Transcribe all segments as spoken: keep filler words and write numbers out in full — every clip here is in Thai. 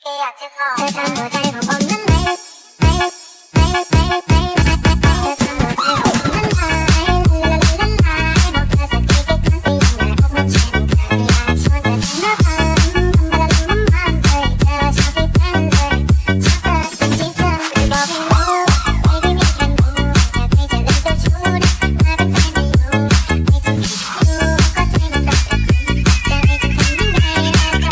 อยากจะขอเธอทำหัวใจของผมนั้นไหมไหมไหมไหมไหมเธอทำหัวใจของผมนั้นหายละละละหายบอกเธอสักทีกี่ครั้งที่ยังได้พบมันเช่นเคยอยากชวนเธอทำน้ำพันทำละละละมันเคยเจอชอบที่เป็นเลยชอบเธอจนที่เธอไม่บอกให้รู้ไม่ได้มีแค่รู้แต่ใครจะเล่นตัวชู้มาเป็นแฟนไม่อยู่ไม่ต้องคิดดูก็ใจมันรักแต่คุณจะให้จะทำยังไงนะครับ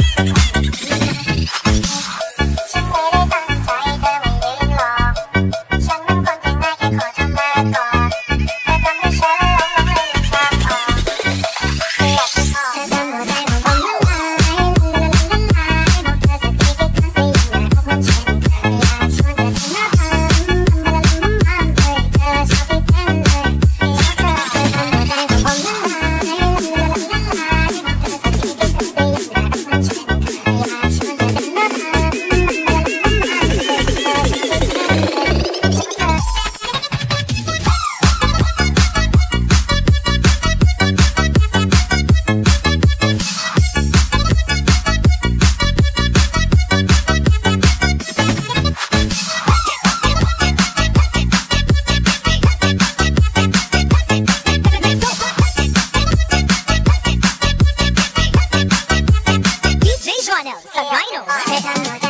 ฉันไม่ได้ตั้งใจเธอไม่ได้หลอกฉันเป็นคนที่ง่ายแค่ขอเธอมาก่อนแต่ทำให้ฉันหลงหลงเลยลืมทางออกไม่อยากจะขอเธอทำหัวใจของผมนั้นหายละละละหายบอกเธอสักทีกี่ครั้งที่ยังได้พบมันเช่นเคยอยากชวนเธอทำน้ำพันทำละละละมันเคยเจอชอบที่เป็นเลยชอบเธอเธอทำหัวใจของผมนั้นหายละละละหายบอกเธอสักทีกี่ครั้งที่ยังได้พบมันเช่นเคยอยากชวนเธอทำน้ำพันทำละละละมันเคยเจอชอบที่เป็นเลยชอบเธอ ดี เจ Joanel, sa Dino.